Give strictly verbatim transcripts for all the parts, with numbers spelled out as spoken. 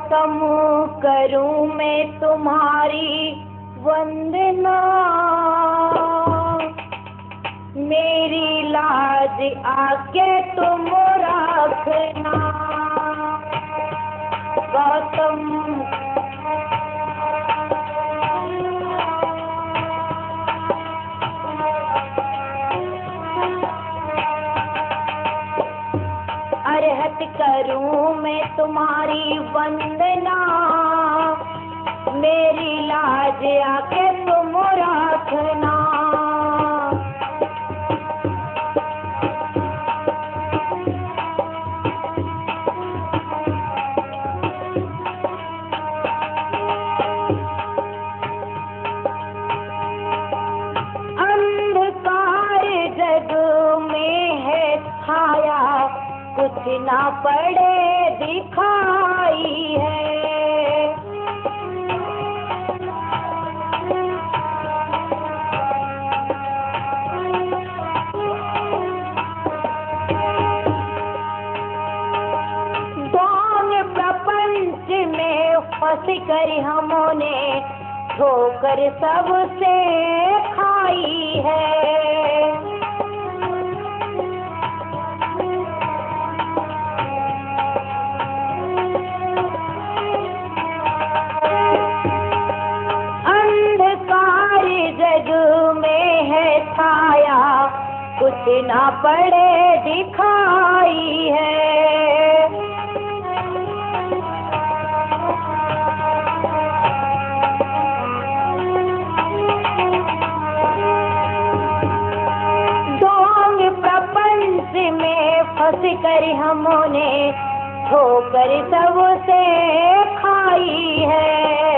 गौतम करूं मैं तुम्हारी वंदना, मेरी लाज आके तुम रखना। गौतम अरहत करूं मैं तुम्हारी वंदना, मेरी लाज आके तुम रखना। अंधकार जग में है छाया, कुछ ना पड़े दिखाई है। दोन प्रपंच में फंस कर हमने ठोकर सबसे खाई है। जग में है छाया, कुछ ना पड़े दिखाई है। ढोंग प्रपंच में फंस कर हमने ठोकर सबसे खाई है।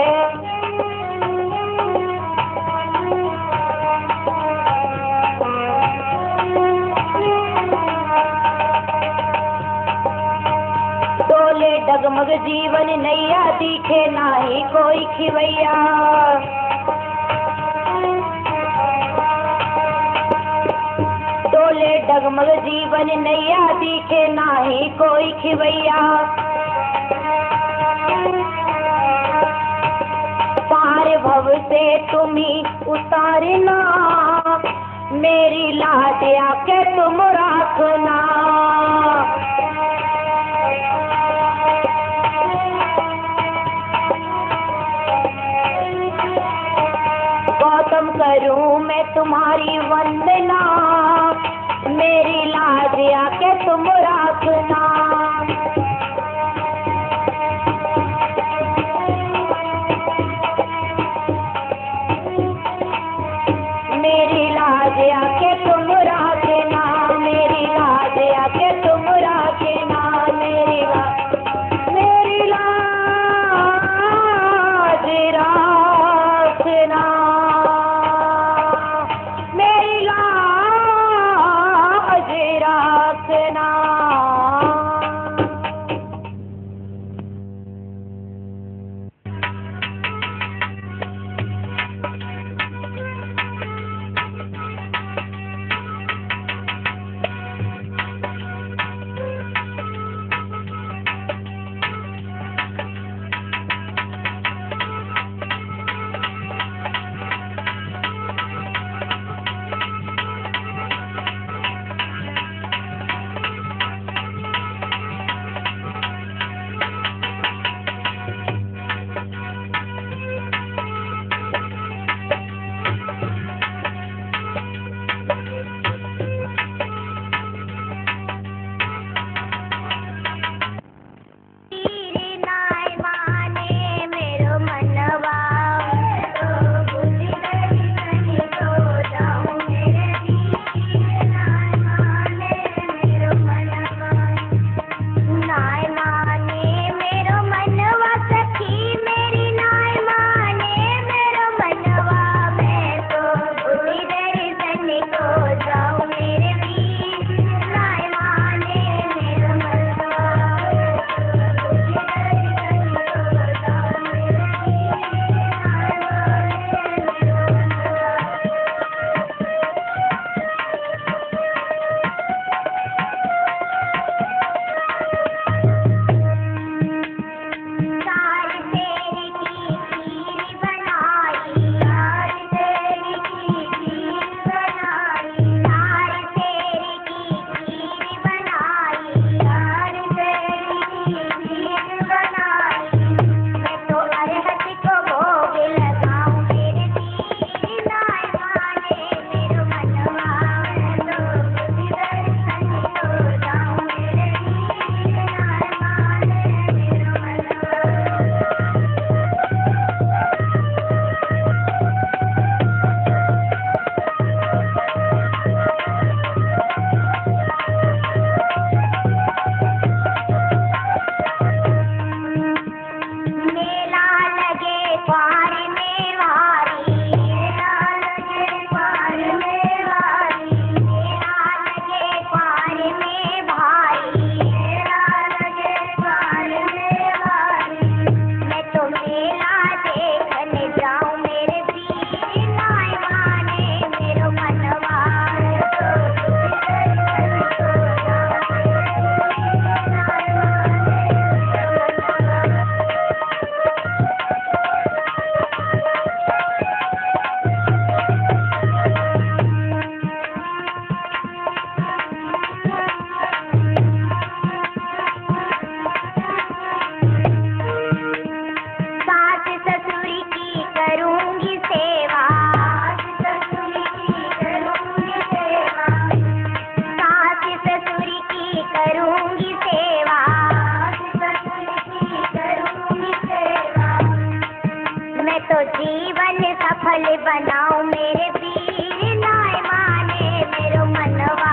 डगमग जीवन नैया, दिखे नाही कोई खिवैया। डोले डगमग जीवन नैया, दिखे नाही कोई खिवैया। पार भव से तुम्ही उतारना, मेरी लाज आके तुम रखना। गौतम करूं मैं तुम्हारी वंदना, मेरी लाज आके तुम रखना। मेरी लाज आके तुम रखना, मेरी लाज आके तुम रखना। मेरी लाज मेरी लाज रखना। मेरी लाज रखना। जीवन सफल बनाओ मेरे वीर नाय माने मेरो मनवा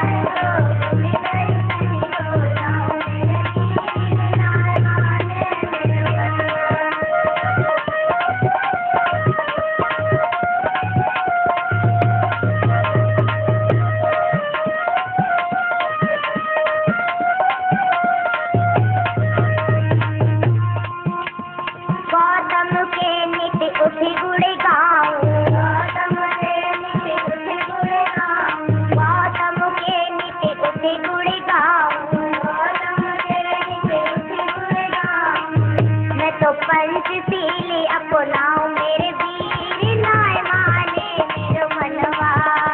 उठी गुड़े गाऊं गौतम के नीचे उठी गुड़े गाऊं गौतम के नीचे उठी गुड़े गाऊं गौतम के नीचे उठी गुड़े गाऊं मैं तो पंचशीली अपनाऊं मेरे वीर नाय माने मेरो मनवा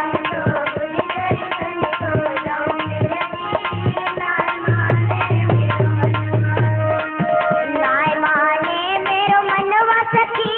नाय माने मेरो मनवा सखी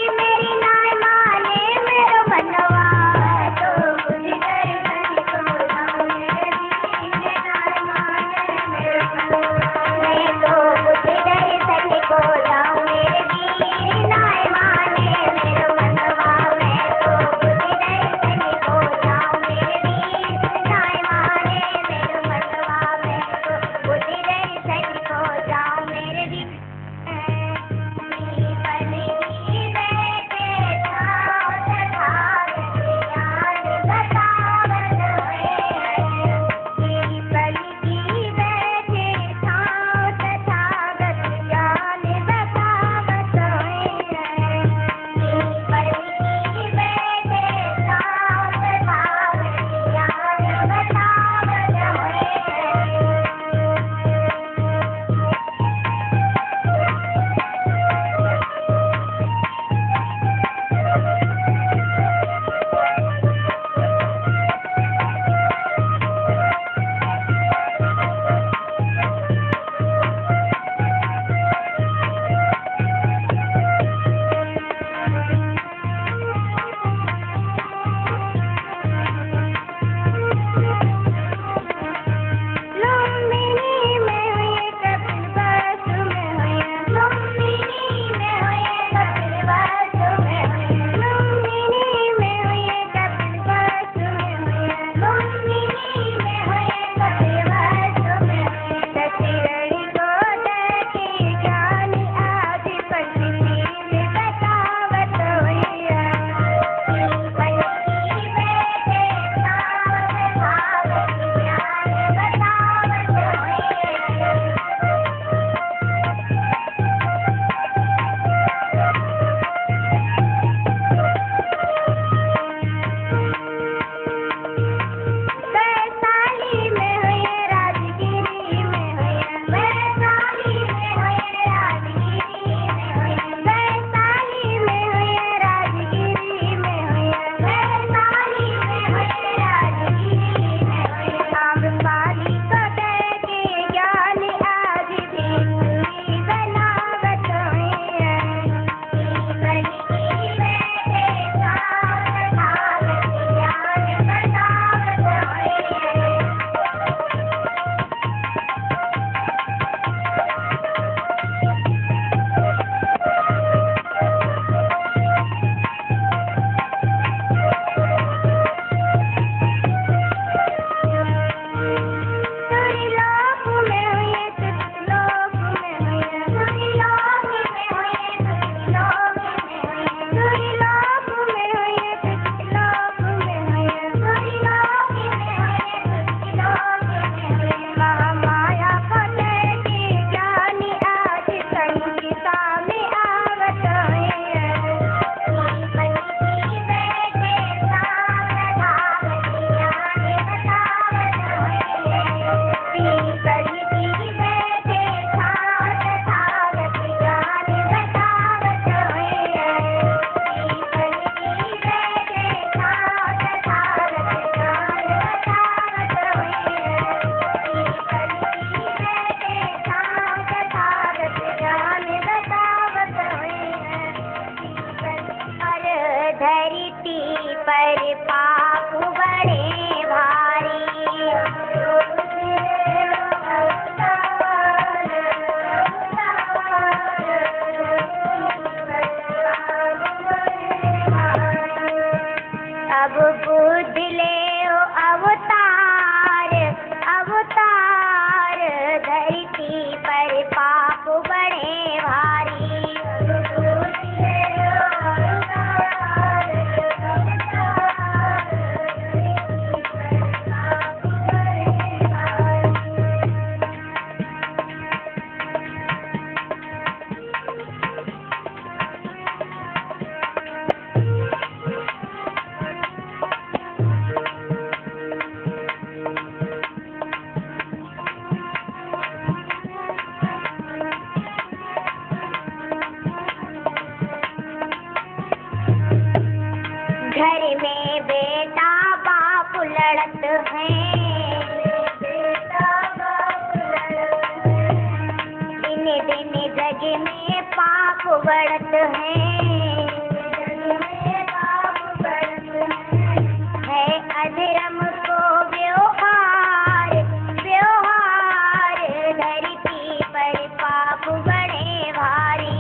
बढ़त हैं, पाप बढ़त है अधर्म को व्यवहार, व्यवहार धरती पर पाप बढ़े भारी।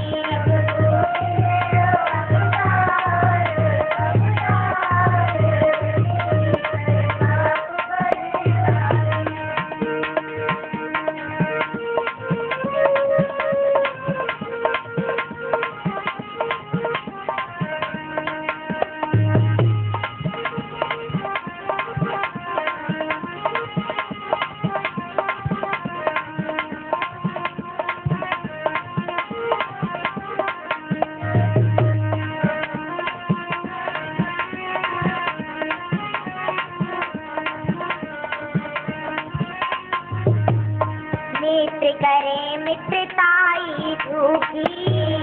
मित्र करे मित्रताई झूठी,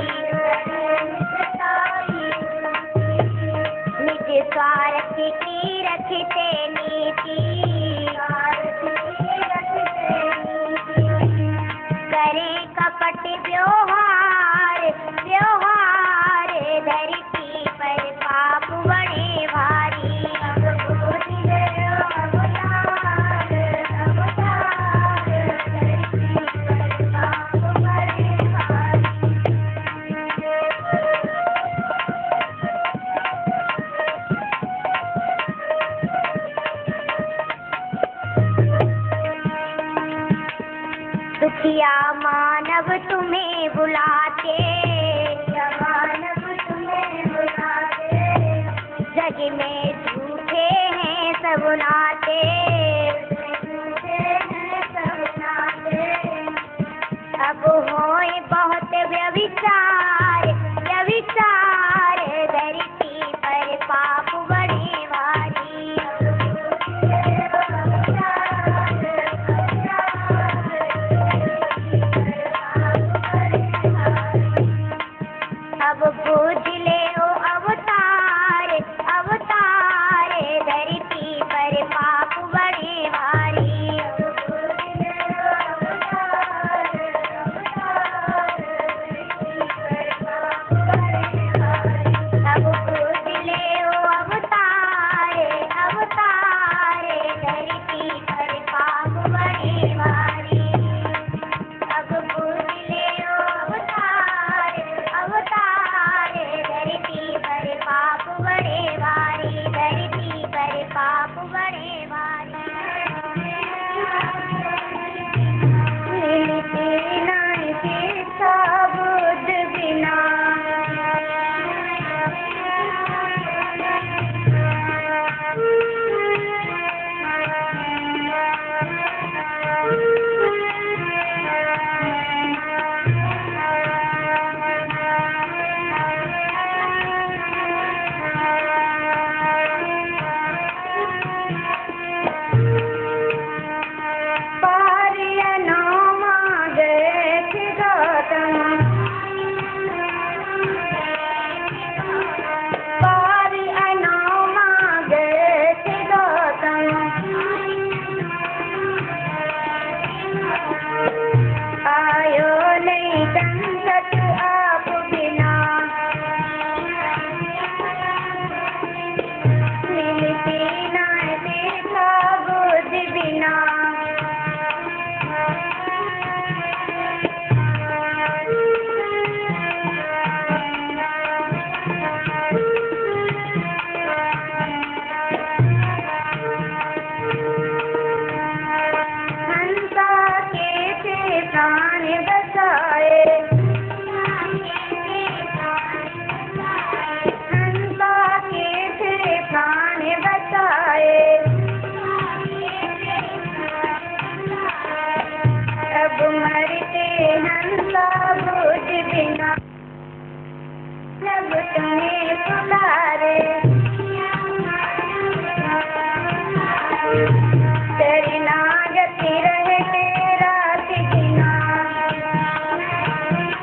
निज स्वार्थ की रखते नीति, करे कपट व्यवहार, व्यवहार धरती पर पाप बढ़े भारी। दुखिया मानव तुम्हें बुलाते, मानव तुम्हें बुलाते, जग में झूठे हैं सब नाते, झूठे हैं सब नाते। अब होए बहुत व्यभिचार, व्यभिचार धरती पर पाप बढ़े भारी। अब पूज ले ओ अवतार, अवतार धरती पर पाप बढ़े भारी। अब पूज ले ओ अवतार, अवतार धरती पर पाप बढ़े भारी। अब पूज ले ओ अवतार, अवतार धरती पर पाप बढ़े भारी, धरती पर पाप बढ़े भारी। मिलते नहीं शिक्षा बुद्ध बिना, तेरी नागति रहे तेरा सिजना।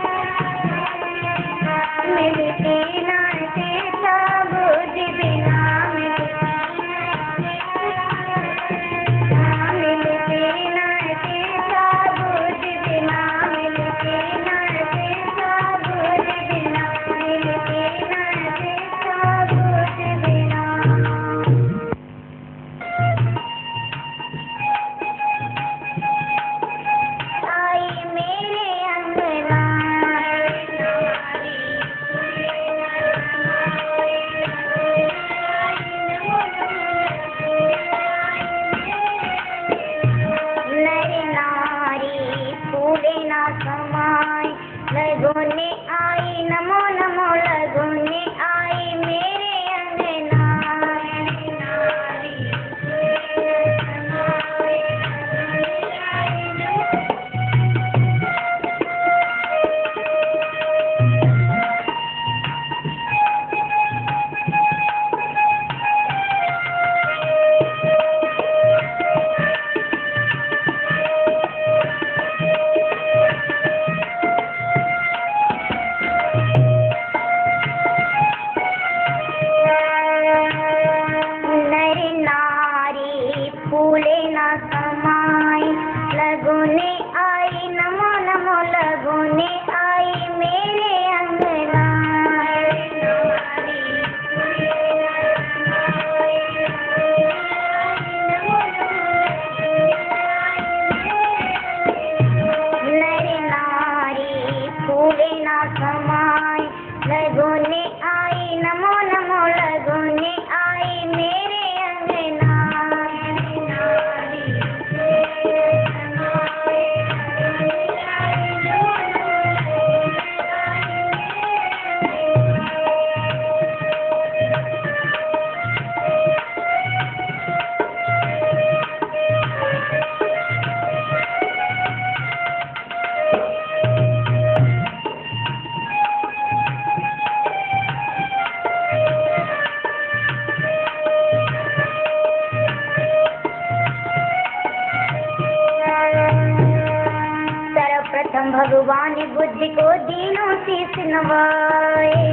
सर्वप्रथम भगवान बुद्ध को दीनों शीश नवाए।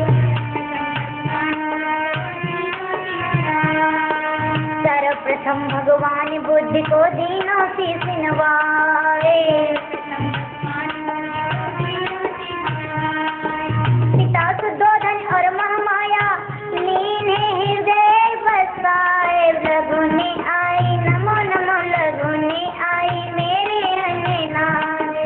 सर्वप्रथम भगवान बुद्ध को दीनों शीश नवाए। पिता सुद्धोधन और महामाया लीन हृदय बसाए। लघुने आई नमो नमो लघुने आई मेरे अंगनारे।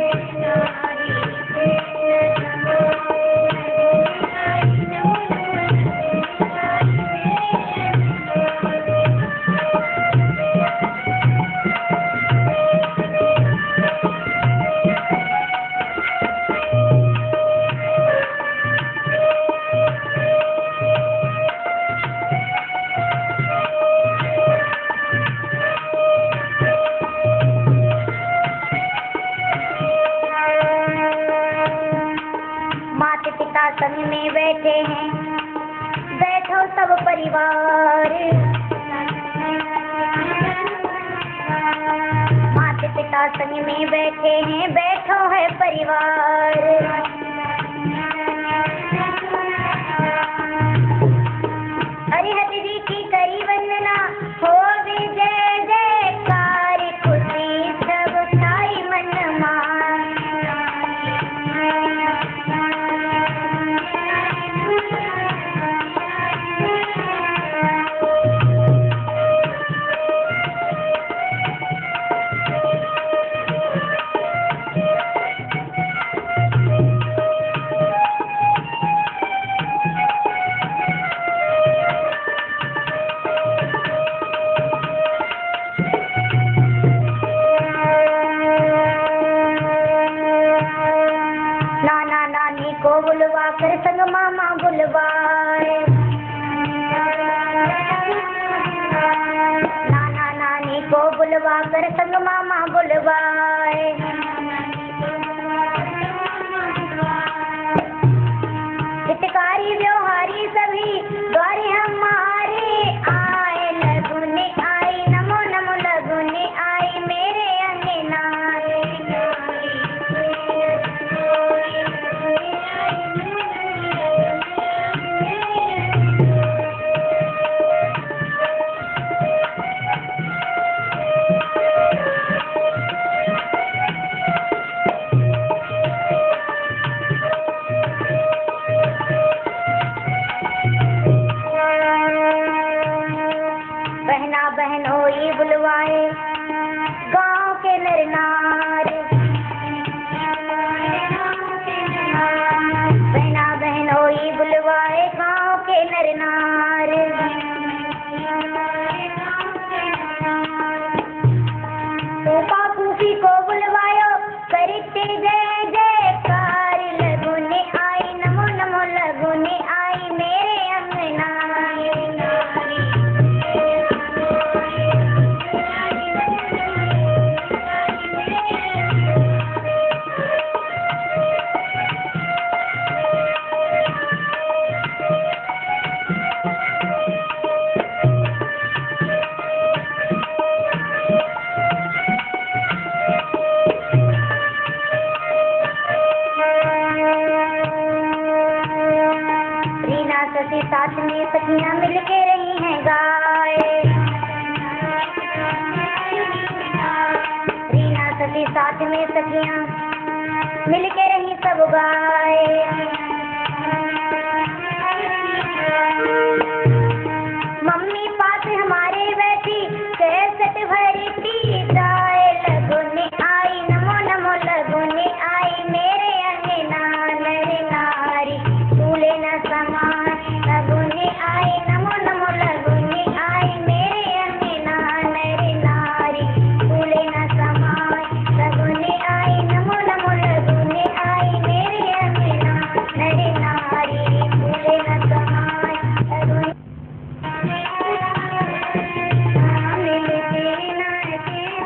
माता पिता संग में बैठे हैं, बैठो सब परिवार। माता पिता संग में बैठे हैं, बैठो है परिवार। हरिहर जी की करी वंदना हो जय जयकार। खुशी सब छाई मन मान। नाना नानी को बुलवा कर संग मामा बुलवाए। नाना नानी को बुलवा कर संग मामा बुलवाए। हितकारी व्यवहारी सभी द्वारे हमारे आए। लघुने आई नमो नमो लघुने आई मेरे अंगनारे। बहना बहनोई बुलवाए गांव के नर नारी। बहना बहनोई बुलवाए गांव के नर नारी। फूफा फूफी को बुलवायो करते जय जयकार। लघुने आई नमो नमो लघुने आई मेरे अंगनारे। रीना सती साथ में सखियां मिल के रही हैं गाए। रीना सती साथ में सखियां मिल के रही सब गाए। मम्मी पास हमारे बैठी कैसेट भरी थी जाए। लघुने आई नमो नमो लघुने आई मेरे अंगनारे नारी। भूले न समान लघुने आई नमो नमो लघुने आई मेरे अंगनारे नारी। भूले न समान लघुने आई नमो नमो लघुने आई मेरे अंगनारे नारी। भूले न समान लघुने मिलते ना के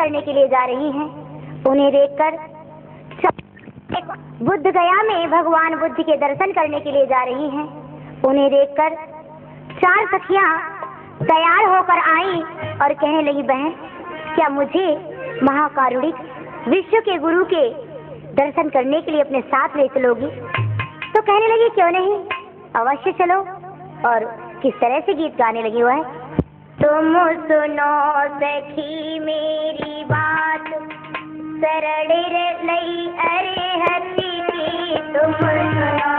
करने के लिए जा रही हैं। उन्हें देखकर बुद्ध गया में भगवान बुद्ध के दर्शन करने के लिए जा रही हैं। उन्हें देखकर चार सखियां तैयार होकर आईं और कहने लगी, बहन क्या मुझे महाकारुणिक विश्व के गुरु के दर्शन करने के लिए अपने साथ ले चलोगी? तो कहने लगी, क्यों नहीं, अवश्य चलो। और किस तरह से गीत गाने लगी वो है, तुम सुनो सखी मेरी बात सरड़ लई अरे हसी की, तुम सुनो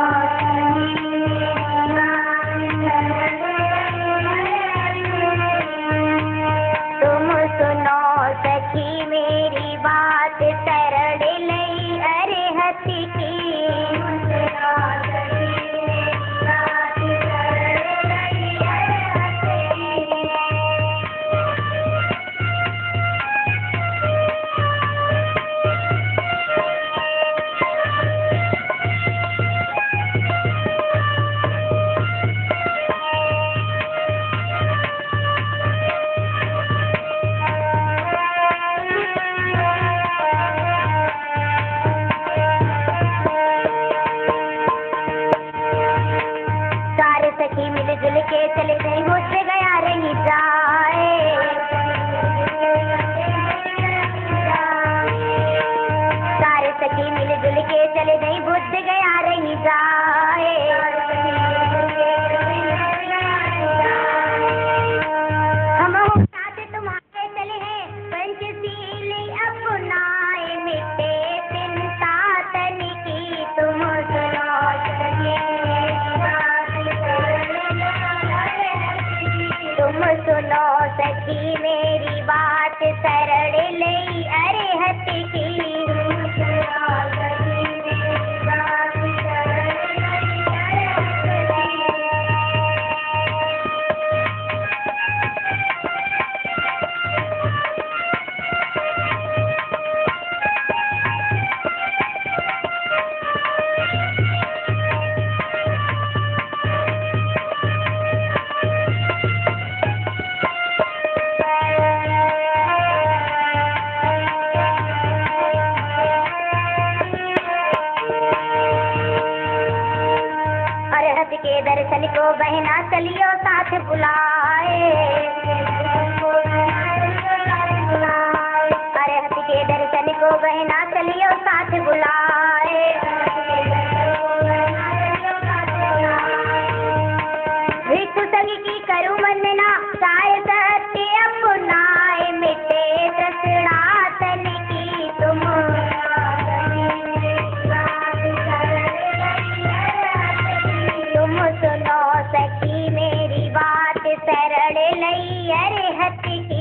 तुम सुनो सखी मेरी बात सरड़ लई अरे हसी की। मिलजुल के चले गए मुझसे गया रही जाए, सारे सखी मिलजुल के चले गई बुद्ध गया रही जाए। हम साथ तुम्हारे चले हैं पंचशील अपनाए, मिटे चिंता तन की, तुम सुनो तुम सुनो सखी मेरी बात सरड़ लई अरे हसी की। के दर्शन को बहना चलियो साथ बुलाए, अरहत के दर्शन को बहना चलियो साथ बुलाए। भिक्षु संग की करूं वंदना साय सत्य अपनाए, मिटे तृष्णा तन की, तुम सुनो सखी मेरी बात सरड़ लई अरे हसी की।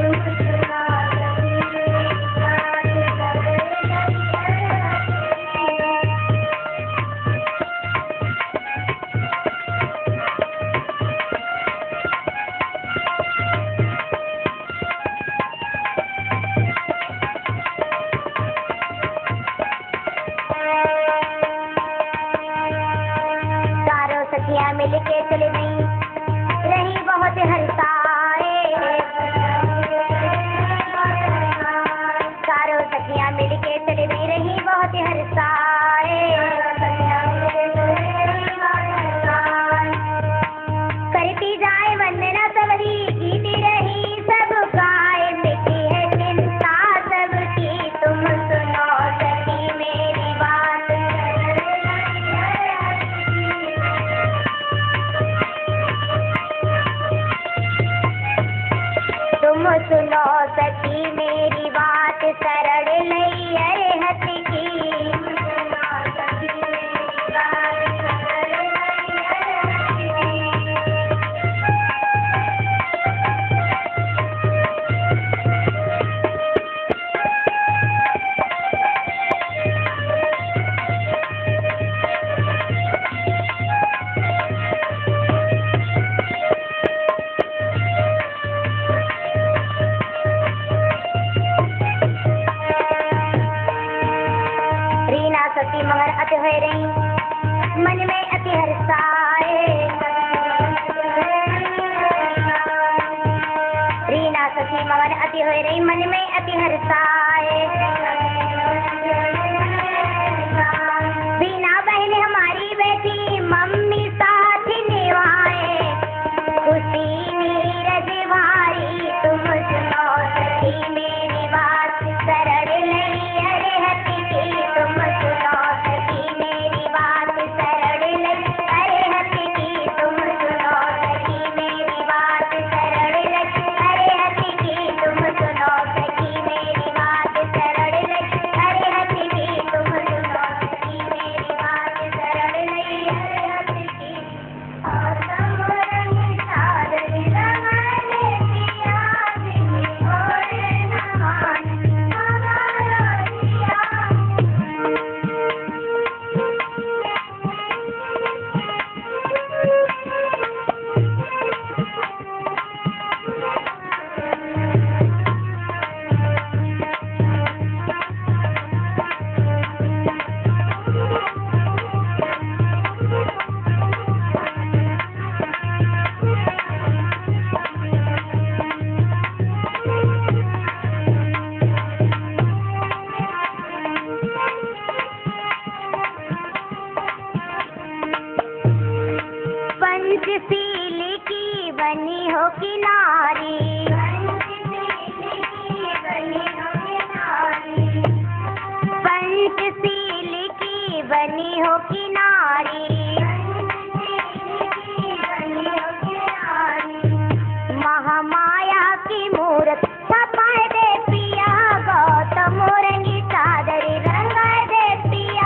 सखियां मिल के चले गई रही बहुत हर्षाए, चारों सखियां मिल के चले गई रही बहुत हर्षाए। करती जाए वंदना सबरी गीती रही सब गाए, मिटी है चिंता सबकी, तुम सुनो सखी मेरी बात तुम सुनो सखी मेरी बात सरड़ लई अरे हसी की। सती मगर अति हो रही मन में अति हर्षाए, रीना सखी मगन अति हो रही मन में अति हर्षाए। बीना बहन हमारी बैठी मम्मी साथ निभाए, खुशी नीरज भारी तुम सुनो सखी मेरी बात, सरल नहीं अरे हति की तुम सुनो सखी मेरी बात, सरल नहीं अरे हति की तुम सुनो सखी मेरी बात, सरल नहीं अरे हति की तुम सुनो सखी मेरी बात, सरल नहीं अरे हति की तुम सुनो सखी मेरी बात, सरल नहीं अरे हति की। और तुम रंग सादर रंगाने पिया बिन और न मान हमारा जिया। पंचशील की बनी हो किनारी, पंचशील की बनी हो किनारी, महामाया की मूरत छपाए दे पिया, गौतम रंगी चादर रंगा दे पिया।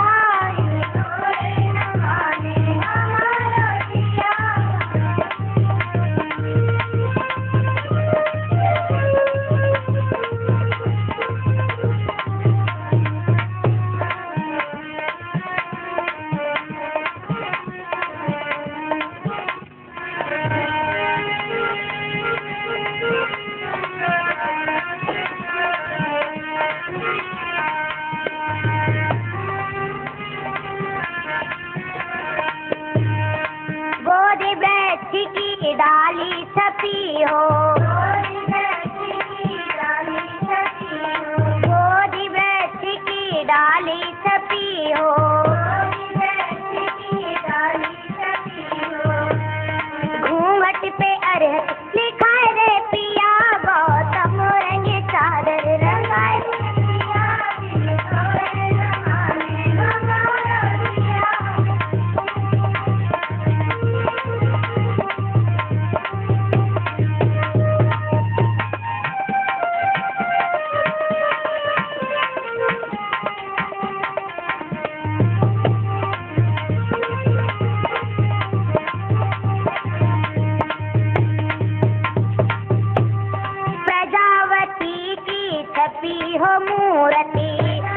गोदी वृक्ष की डाली छपी हो, गोदी वृक्ष की डाली छपी हो, घूंघट पे अरहत लिखाए रे पिया, गौतम रंग चादर रंगाए रे पिया। प्रजावती की छपी हो मूर्ति,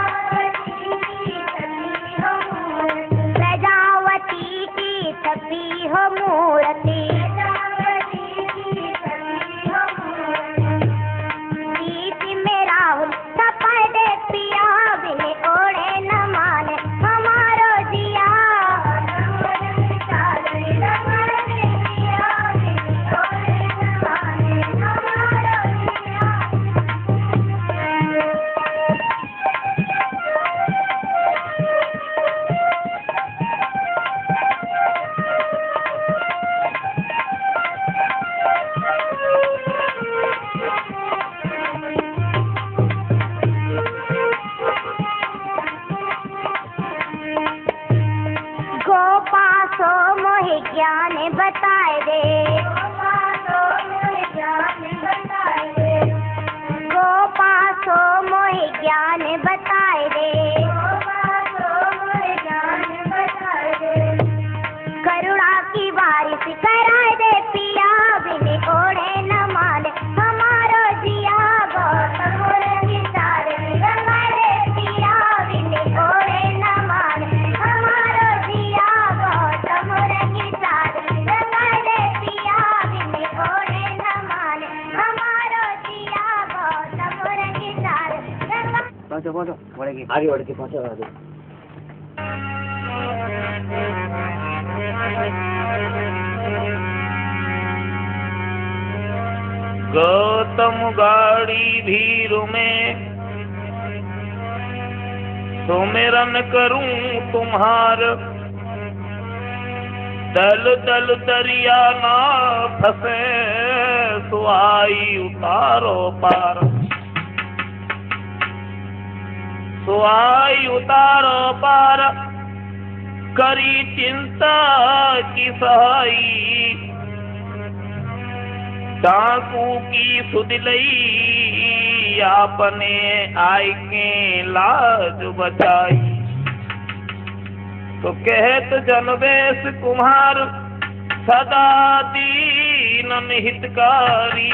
प्रजावती की छपी हो मूर्ति, गीत में राहुल छपाए दे पिया, बिन ओढ़े न माने हमारो जिया। गोपासो मोहि ज्ञान बताए दे, गोपासो मोहि ज्ञान बताए दे, करुणा की बारिश कराए दे पिया, बिन ओढ़े न माने हमारो जिया, गौतम रंगी चादर रंगाए दे पिया, बिन ओढ़े न माने हमारो जिया, गौतम रंगी चादर रंगाए दे पिया, बिन ओढ़े न माने हमारो जिया, गौतम रंगी चादर रंगाए। पहुंचो पहुंचो बढ़ेगी आगे बढ़ के पहुंचो आगे। गौतम गाड़ी भीर में सुमिरन करूं तुम्हार, दल दल दरिया ना फंसे सुहाई उतारो पार, सुहाई उतारो पार करी चिंता की सहाई, डाकू की सुदिलई आपने आई के लाज बचाई। तो कहत जनवेश कुम्हार सदा दीन हितकारी,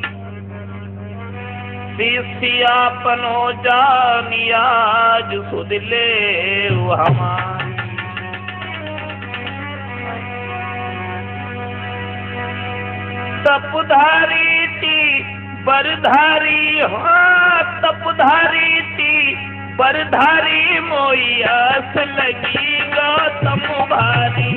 शिष्यापनो जानी आज सुदिले हमारी। तपधारी टी बरधारी, हाँ तपधारी टी बरधारी मोई आस लगी गौतम भारी।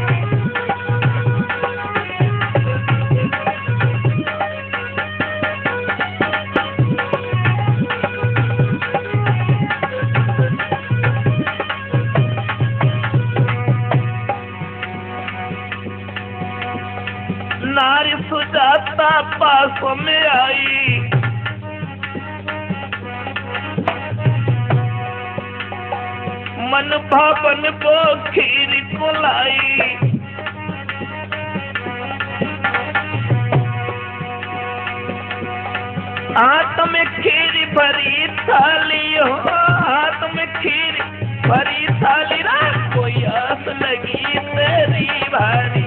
नारी सुजाता पास में आई, मन भावन को खीर को लाई, हाथ में खीर भरी थाली, हो हाथ में खीर भरी थाली ना कोई आस लगी तेरी भारी।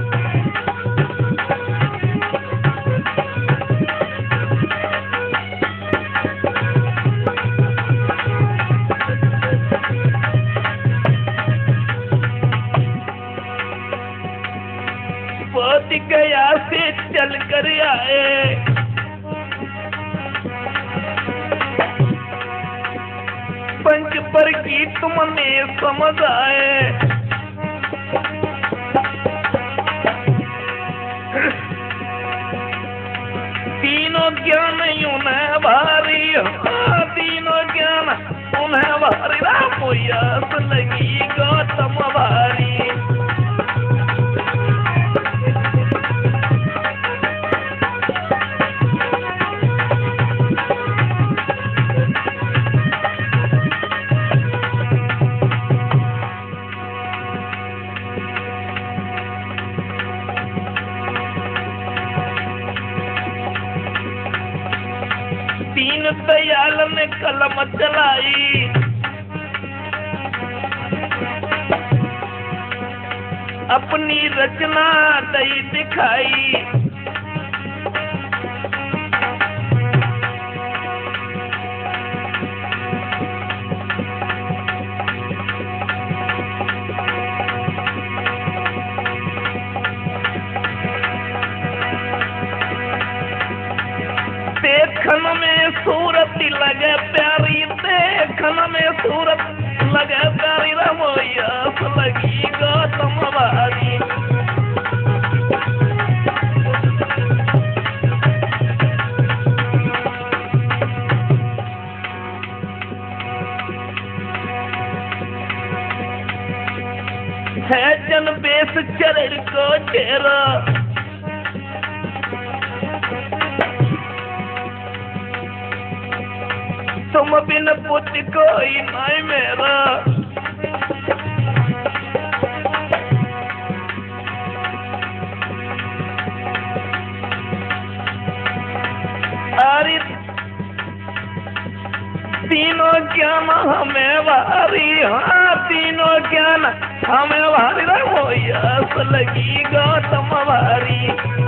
गया से चल कर आए, पंच पर की तुमने समझ आए, तीनों ज्ञान उन्हें भारी, हाँ तीनों ज्ञान उन्हें भारी, रामोयास लगी गौतम भारी। दीन दयाल ने कलम चलाई, अपनी रचना दई दिखाई, देखन में सूरत लगे प्यारी, देखन में सूरत लगे प्यारी, रमोयास लगी गौतम भारी। है जन बेस चरण को चेहरा, तुम बिन पुत कोई नहीं मेरा, अरे तीनों ज्ञान हमें भारी, हाँ तीनों ज्ञान हमें भारी, रमोयास लगी गौतम भारी।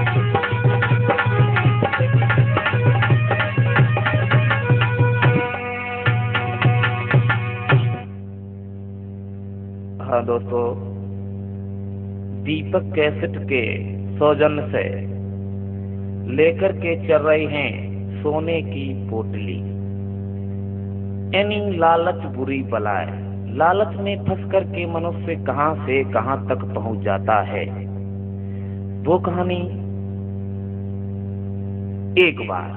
हाँ दोस्तों, दीपक कैसेट के सौजन्य से लेकर के चल रहे हैं सोने की पोटली। यानी लालच बुरी बला है। लालच में फंस कर के मनुष्य कहां से कहां तक पहुंच जाता है। वो कहानी एक बार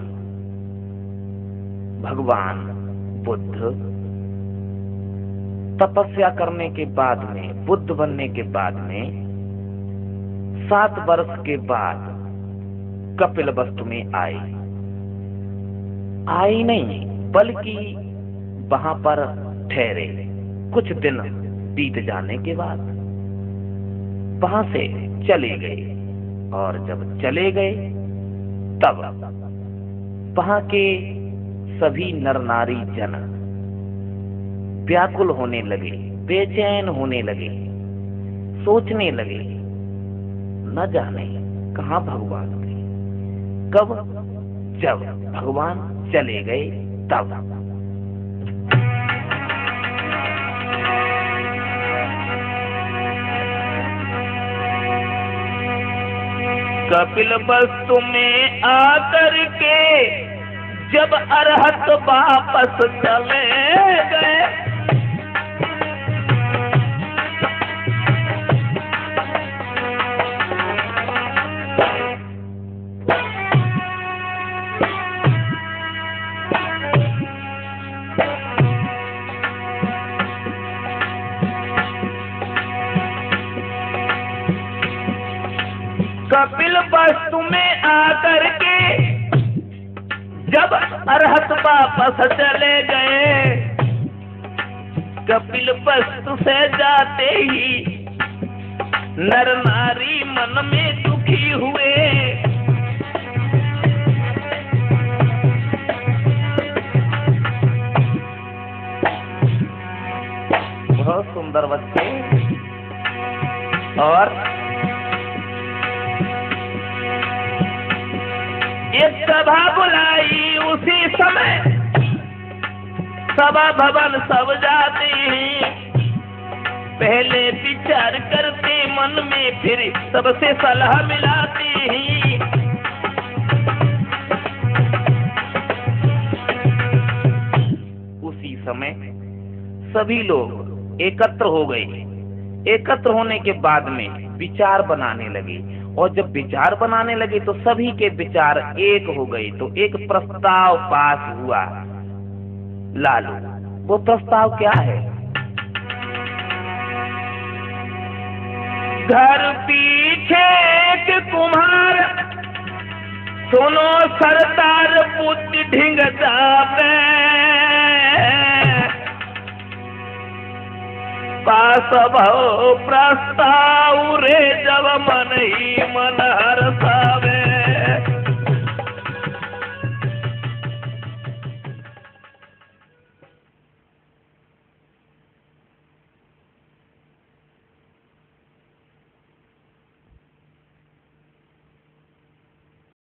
भगवान बुद्ध तपस्या करने के बाद में, बुद्ध बनने के बाद में, सात वर्ष के बाद कपिलवस्तु में आए आए नहीं बल्कि वहां पर ठहरे। कुछ दिन बीत जाने के बाद वहां से चले गए, और जब चले गए तब वहां के सभी नर नारी जन व्याकुल होने लगे, बेचैन होने लगे, सोचने लगे न जाने कहाँ भगवान गए। कब? जब भगवान चले गए तब। कपिलवस्तु में आकर के जब अरहत वापस चले गए, कपिलवस्तु में आकर के जब अरहत वापस चले गए, कपिलवस्तु से जाते ही नर नारी मन में दुखी हुए। बहुत सुंदर बच्चे। और एक सभा बुलाई, उसी समय सभा भवन सब जाते हैं। पहले विचार करते मन में, फिर सबसे सलाह मिलाते हैं। उसी समय सभी लोग एकत्र हो गए। एकत्र होने के बाद में विचार बनाने लगे, और जब विचार बनाने लगे तो सभी के विचार एक हो गए। तो एक प्रस्ताव पास हुआ। लालू, वो प्रस्ताव क्या है? घर पीछे एक कुम्हार, सुनो सरदार बुद्धि ढिंग जावे। पास भव प्रस्ताव रे जब मन ही मन हरसा।